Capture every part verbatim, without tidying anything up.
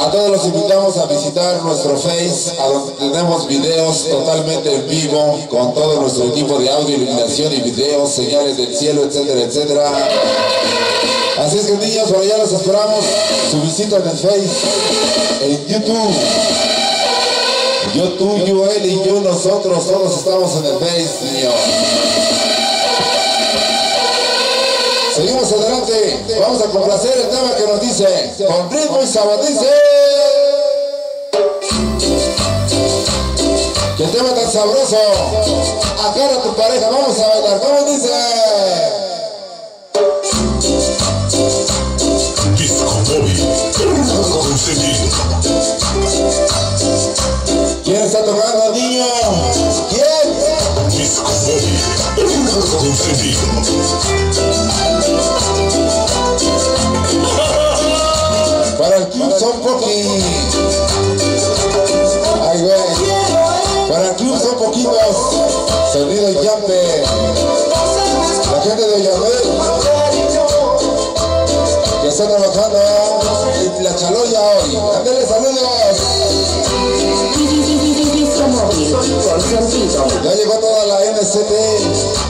A todos los invitamos a visitar nuestro Face, a donde tenemos videos totalmente en vivo, con todo nuestro equipo de audio, iluminación y videos, señales del cielo, etcétera, etcétera. Así es que niños, por allá los esperamos, su visita en el Face, en YouTube. Yo, tú, yo, él y yo, nosotros, todos estamos en el Face, niños. Seguimos adelante, vamos a complacer el tema que nos dice, con ritmo y sabor dice. Que tema tan sabroso, agarra a tu pareja, vamos a bailar, ¿cómo dice? Disco móvil, conseguido. ¿Quién está tocando, niño? ¿Quién? Disco móvil, conseguido. Para el club son poquitos. Ay, güey. Para el club son poquitos. Sonido y Yampe. La gente de Oyamel, que está trabajando en la Chaloya hoy. Ándale, saludos. Ya llegó toda la N C T.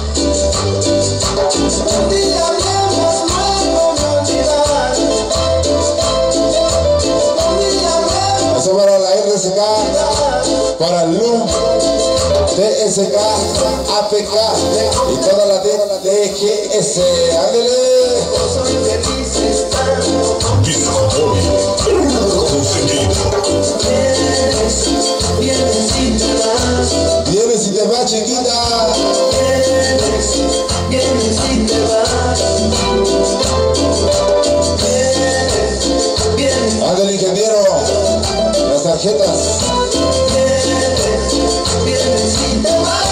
Eso para la R S K, para el L U, T S K, A P K y toda la D G S. ¡Ándale! Disco móvil, conseguido. Vienes y te vas, chiquita. Vienes y te vas. Ándale, ingeniero, las tarjetas. Vienes y te vas.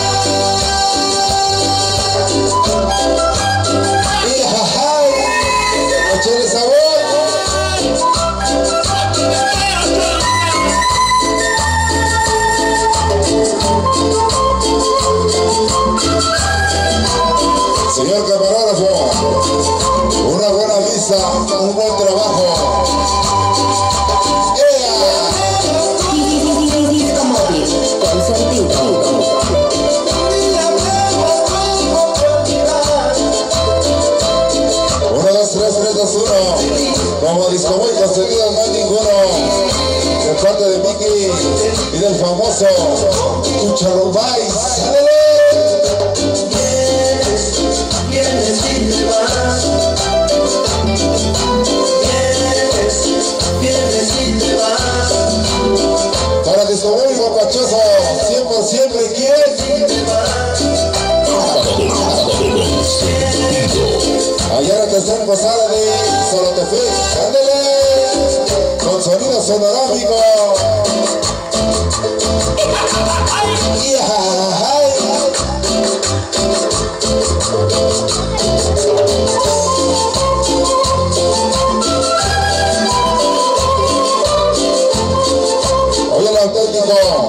Y jajay, echale sabor. Señor camarógrafo, una buena vista, un buen trabajo. Disco móvil, consentido. Uno, dos, tres, tres, dos, uno. Como disco muy consentido no hay ninguno. De parte de Mickey y del famoso Cucharumbais. ¡Ándale! Vienes y te vas. Vienes, vienes y te vas. Para disco muy bocachoso, siempre, siempre, ¿quién? Allá en la tercera posada de Solotefec, ándale, con sonido sonorámico. Oye el auténtico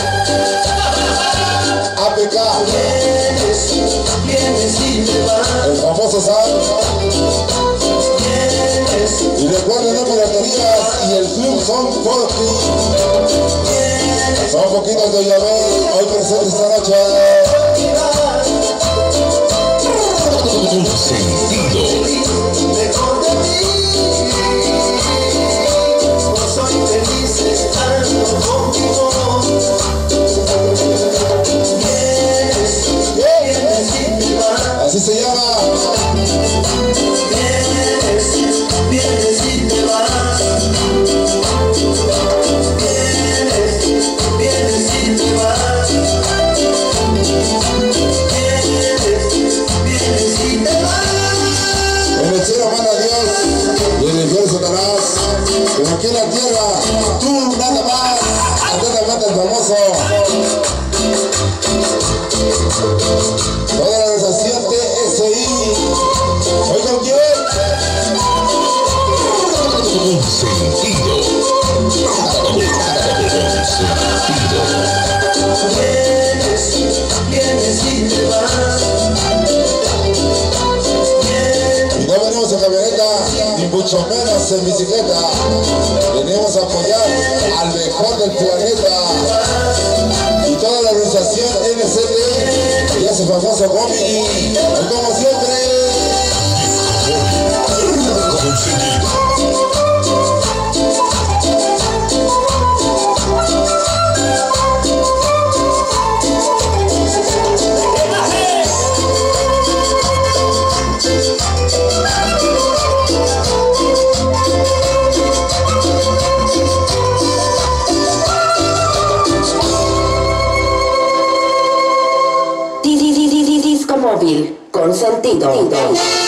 A P K, Vienes y te vas. el famoso Sam. Y recuerden, no piraterías y el club son poquitos. Son poquitos de Oyamel, hoy presente esta noche. Mejor de mí. No soy feliz estando contigo. Vienes, vienes y te vas. Así se llama. Vienes, vienes y te vas. Vienes, vienes y te vas. Vienes, vienes y te vas. En el cielo manda Dios y en el infierno Satanás. Pero aquí en la tierra, tú nada más. Atentamente el famoso. Toda la organización T S I. ¿Hoy con quién? Consentido. Vienes, vienes y te vas. Y no venimos en camioneta, ni mucho menos en bicicleta. Venimos a apoyar al mejor del planeta. Y toda la organización N C T y ese famoso Bobby. Como siempre. Disco móvil con sentido.